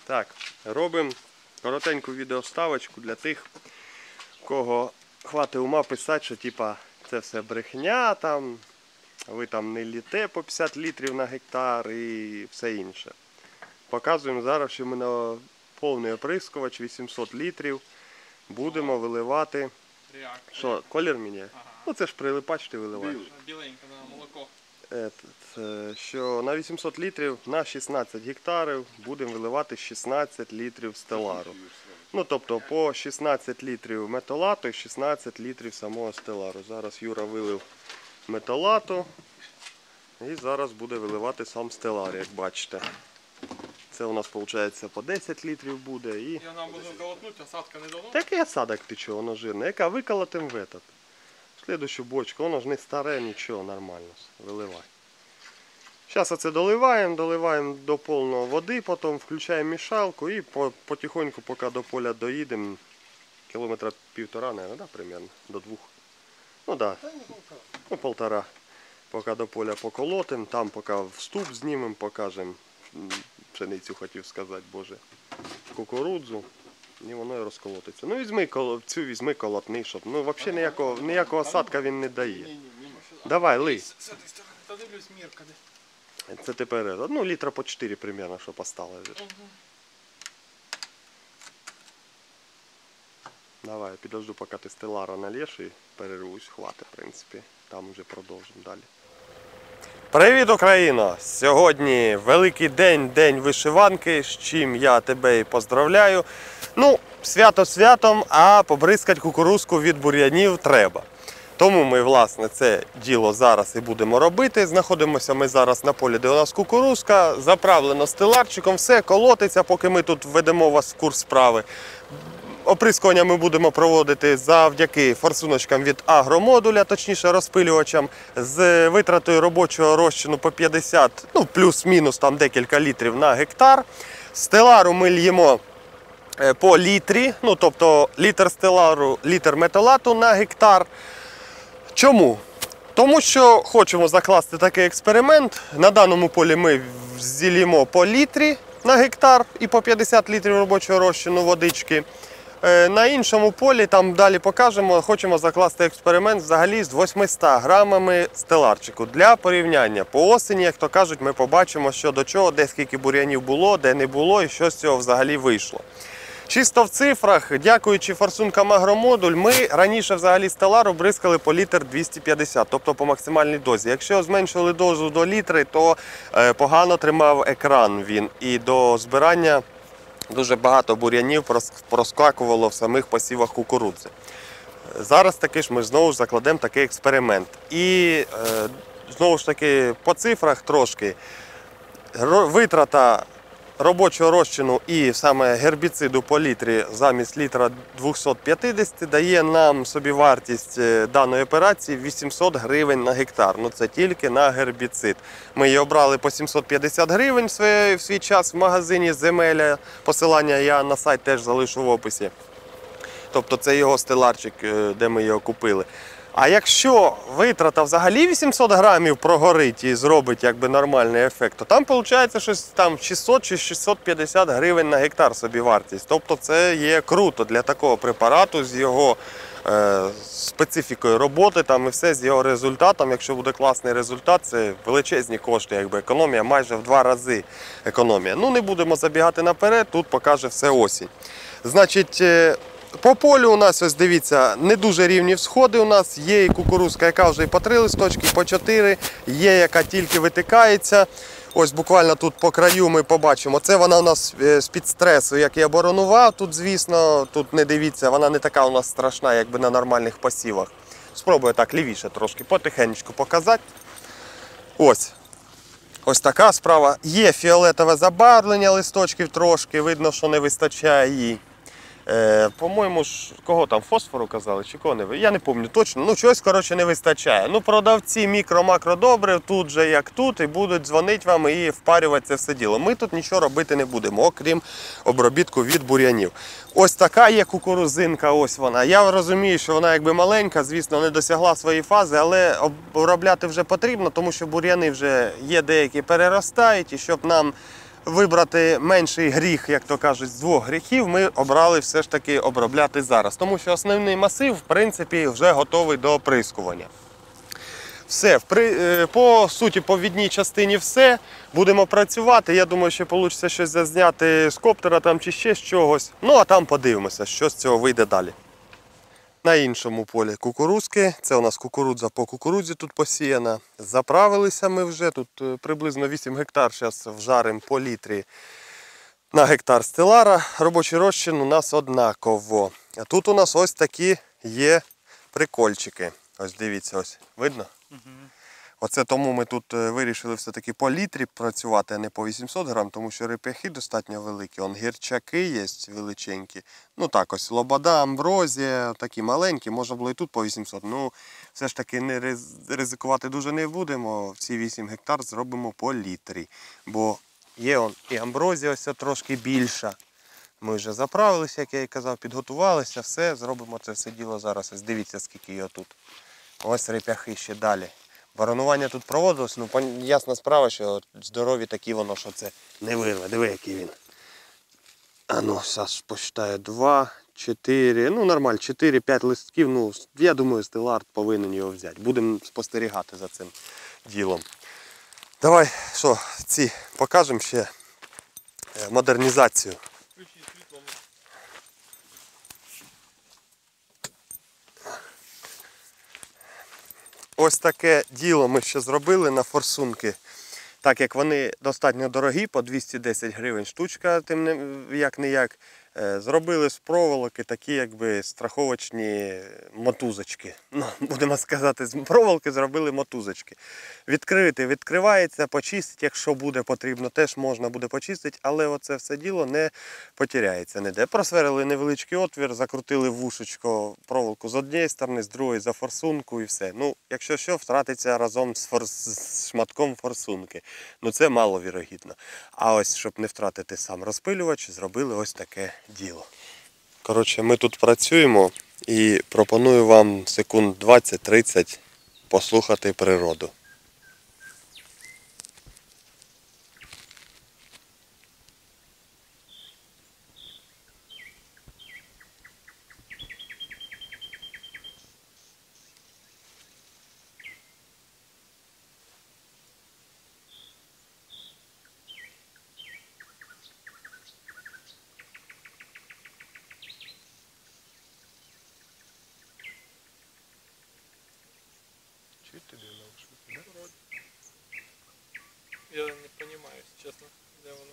Так, робимо коротеньку відеоставочку для тих, кого хватить ума писати, що типа це все брехня, там, ви там не літе по 50 літрів на гектар і все інше. Показуємо зараз, що ми на повний оприскувач 800 літрів будемо виливати. Що, колір міняє? Ага. Ну це ж прилипач ти виливаєш. Біленьке на молоко. Що на 800 літрів на 16 гектарів будемо виливати 16 літрів стелару. Ну тобто по 16 літрів металату і 16 літрів самого стелару. Зараз Юра вилив металату і зараз буде виливати сам стелар, як бачите. Це у нас виходить по 10 літрів буде. І Я нам буду колотнути, осадка не дано. такий осадок ти чого, воно жирне. Яка виколотим в этот. В слідущу бочку, воно ж не старе, нічого, нормально. Виливай. Зараз оце доливаємо до повного води, потім включаємо мішалку і потихоньку, поки до поля доїдемо, кілометра 1,5, наверное, да, примерно, до 2. Ну да, ну 1,5. Поки до поля поколотимо, там поки вступ знімемо, покажемо, пшеницю хотів сказати, боже, кукурудзу, і воно і розколотиться. Ну візьми колотни, щоб, ну взагалі ніякого осадка він не дає. Давай, лий. З цієї сторони, та дивлюсь, мірка де. Це тепер, ну, літра по 4 примерно, щоб осталось. Давай, підожду, поки ти стелара налєш і перервусь, хватить, в принципі. Там вже продовжимо далі. Привіт, Україно! Сьогодні великий день, день вишиванки, з чим я тебе і поздравляю. Ну, свято святом, а побризкати кукурузку від бур'янів треба. Тому ми, власне, це діло зараз і будемо робити. Знаходимося ми зараз на полі, де у нас кукурузка, заправлено стеларчиком, все колотиться, поки ми тут введемо вас в курс справи. Оприскування ми будемо проводити завдяки форсуночкам від агромодуля, точніше розпилювачам, з витратою робочого розчину по 50, ну плюс-мінус там декілька літрів на гектар. Стелару ми льємо по літрі, ну тобто літр стелару, літр металату на гектар. Чому? Тому що хочемо закласти такий експеримент. На даному полі ми зілємо по літрі на гектар і по 50 літрів робочого розчину водички. На іншому полі, там далі покажемо, хочемо закласти експеримент взагалі з 800 грамами стеларчику. Для порівняння по осені, як то кажуть, ми побачимо, що до чого, де скільки бур'янів було, де не було і що з цього взагалі вийшло. Чисто в цифрах, дякуючи форсункам агромодуль, ми раніше взагалі стелару бризкали по літр 250, тобто по максимальній дозі. Якщо зменшили дозу до літри, то погано тримав екран він і до збирання дуже багато бур'янів проскакувало в самих посівах кукурудзи. Зараз таки ж ми знову ж закладемо такий експеримент. І знову ж таки по цифрах трошки витрата робочого розчину і саме гербіциду по літрі замість літра 250 дає нам собівартість даної операції 800 гривень на гектар. Ну це тільки на гербіцид. Ми її обрали по 750 гривень в свій час в магазині Земеля. Посилання я на сайт теж залишу в описі. Тобто це його стеларчик, де ми його купили. А якщо витрата взагалі 800 грамів прогорить і зробить якби нормальний ефект, то там виходить щось там 600 чи 650 гривень на гектар собівартість. Тобто це є круто для такого препарату з його специфікою роботи там і все з його результатом. Якщо буде класний результат, це величезні кошти, якби економія майже в 2 рази економія. Ну не будемо забігати наперед, тут покаже все осінь. Значить, по полю у нас, ось дивіться, не дуже рівні всходи у нас. Є і кукурузка, яка вже і по 3 листочки, по 4, є яка тільки витикається. Ось буквально тут по краю ми побачимо. Це вона у нас з-під стресу, як я боронував. Тут, звісно, тут не дивіться, вона не така у нас страшна, якби на нормальних посівах. Спробую так лівіше трошки, потихеньку показати. Ось така справа. Є фіолетове забарвлення листочків трошки, видно, що не вистачає їй. По-моєму, кого там, фосфору казали, чи кого не ви? Я не пам'ятаю точно, ну чогось, коротше, не вистачає. Ну, продавці мікро-макродобрив тут же, як тут, і будуть дзвонити вам і впарювати це все діло. Ми тут нічого робити не будемо, окрім обробітку від бур'янів. Ось така є кукурузинка, ось вона. Я розумію, що вона якби маленька, звісно, не досягла своєї фази, але обробляти вже потрібно, тому що бур'яни вже є деякі переростають, і щоб нам вибрати менший гріх, як то кажуть, з двох гріхів, ми обрали все ж таки обробляти зараз. Тому що основний масив, в принципі, вже готовий до оприскування. Все, по суті, по відній частині все. Будемо працювати. Я думаю, що вийде щось зазняти з коптера там чи ще з чогось. Ну, а там подивимося, що з цього вийде далі. На іншому полі кукурудзки. Це у нас кукурудза по кукурудзі тут посіяна. Заправилися ми вже. Тут приблизно 8 гектар. Зараз вжаримо по літрі на гектар стелара. Робочий розчин у нас однаково. А тут у нас ось такі є прикольчики. Ось дивіться, ось. Видно? Оце тому ми тут вирішили все-таки по літрі працювати, а не по 800 грам, тому що реп'яхи достатньо великі. Он гірчаки є величенькі. Ну так ось лобода, амброзія, такі маленькі, можна було і тут по 800. Ну, все ж таки не ризикувати дуже не будемо. Ці 8 гектар зробимо по літрі. Бо є он і амброзія ось трошки більша. Ми вже заправилися, як я і казав, підготувалися, все, зробимо це все діло зараз. Ось дивіться, скільки його тут. Ось реп'яхи ще далі. Баронування тут проводилось, ну ясна справа, що здорові такі воно, що це не вирве. Диви, який він. А ну, зараз посчитаю. 2, 4, ну нормально, 4-5 листків. Ну, я думаю, Стеллар повинен його взяти. Будемо спостерігати за цим ділом. Давай, що, ці покажемо ще модернізацію. Включи світло. Ось таке діло ми ще зробили на форсунки. Так як вони достатньо дорогі, по 210 гривень штучка, тим як-не-як, зробили з проволоки такі якби страховочні мотузочки. Ну, будемо сказати, з проволоки зробили мотузочки. Відкрити, відкривається, почистити, якщо буде потрібно, теж можна буде почистити, але оце все діло не потеряється ніде. Просверлили невеличкий отвір, закрутили вушечко проволоку з однієї сторони, з другої за форсунку і все. Ну, якщо що, втратиться разом з шматком форсунки. Ну це маловірогідно. А ось, щоб не втратити сам розпилювач, зробили ось таке діло. Коротше, ми тут працюємо і пропоную вам секунд 20-30 послухати природу. Я не понимаю, честно, где воно.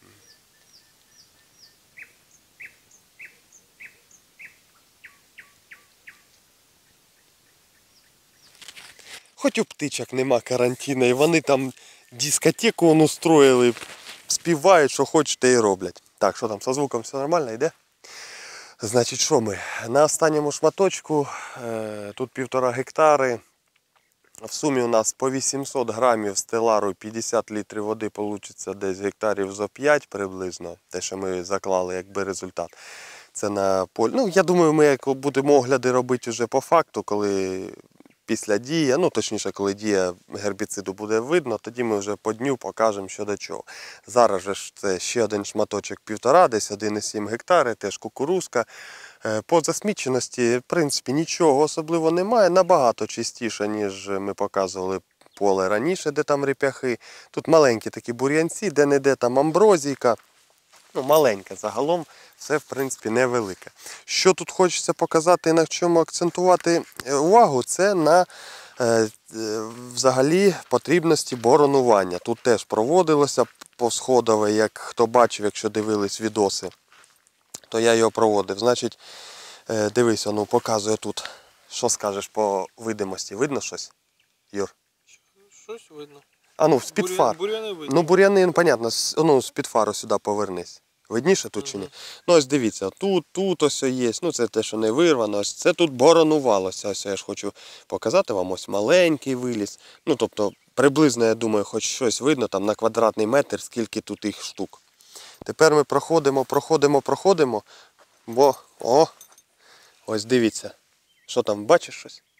Хоч у птичок нема карантину, і вони там дискотеку устроїли, співають, що хочете і роблять. Так, що там, со звуком все нормально, йде? Значить, що ми? На останньому шматочку, тут 1,5 гектари. В сумі у нас по 800 грамів стелару, 50 літрів води вийде десь гектарів зо 5 приблизно. Те, що ми заклали, якби результат. Це на полі. Ну, я думаю, ми як будемо огляди робити вже по факту, коли після дії, ну точніше, коли дія гербіциду буде видно, тоді ми вже по дню покажемо, що до чого. Зараз же це ще один шматочок 1,5, десь 1,7 гектари, теж кукурузка. По засміченості, в принципі, нічого особливо немає, набагато чистіше, ніж ми показували поле раніше, де там реп'яхи. Тут маленькі такі бур'янці, де-не-де там амброзійка. Ну, маленьке загалом, все в принципі невелике. Що тут хочеться показати і на чому акцентувати увагу, це на взагалі потрібності боронування. Тут теж проводилося посходове, як хто бачив, якщо дивились відоси, то я його проводив. Значить, дивись, ну показує тут. Що скажеш по видимості? Видно щось, Юр? Щось видно. А ну, з-під фар. Бур'яни видно. Ну, бур'яни, ну, понятно, ну, з-під фару сюди повернись. Видніше тут чи ні? Ну, ось дивіться, тут ось є, ну, це те, що не вирвано, ось це тут боронувалося. Ось я ж хочу показати вам, ось маленький виліз. Ну, тобто, приблизно, я думаю, хоч щось видно, там на квадратний метр, скільки тут їх штук. Тепер ми проходимо, бо, ось дивіться, що там, бачиш щось?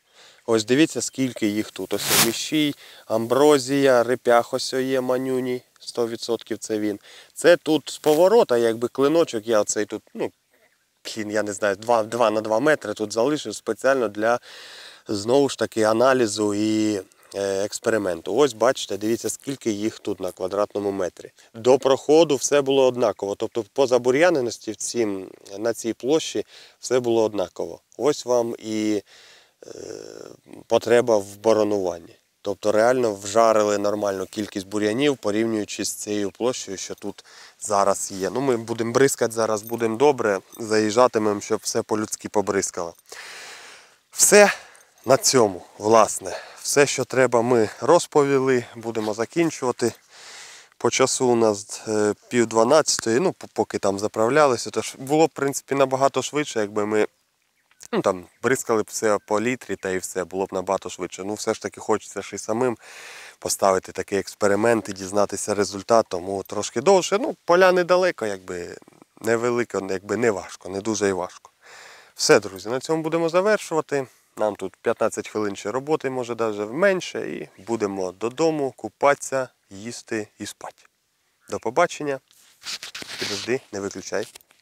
Ось дивіться, скільки їх тут. Ось міщій, амброзія, репях ось є манюній, 100% це він. Це тут з поворота, якби клиночок, я оцей тут, я не знаю, 2 на 2 метри тут залишив спеціально для, знову ж таки, аналізу і експерименту. Ось бачите, дивіться, скільки їх тут на квадратному метрі. До проходу все було однаково. Тобто по забур'яненості на цій площі все було однаково. Ось вам і потреба в боронуванні. Тобто реально вжарили нормальну кількість бур'янів, порівнюючи з цією площею, що тут зараз є. Ми будемо бризкати зараз, будемо добре, заїжджатимемо, щоб все по-людськи побризкало. Все на цьому, власне. Все, що треба, ми розповіли, будемо закінчувати. По часу у нас 11:30, поки там заправлялися, тож було, в принципі, набагато швидше, якби ми бризкали б все по літрі та і все, було б набагато швидше. Все ж таки хочеться ж і самим поставити такий експеримент і дізнатися результат, тому трошки довше. Поля недалеко, невелико, не важко, не дуже і важко. Все, друзі, на цьому будемо завершувати. Нам тут 15 хвилин ще роботи, може навіть менше, і будемо додому купатися, їсти і спати. До побачення. Підожди, не виключай.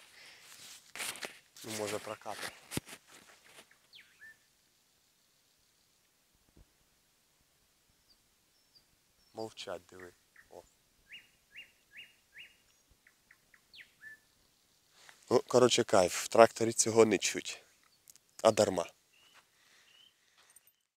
Може прокати. Мовчать, диви. Кайф, в тракторі цього не чуть. А дарма.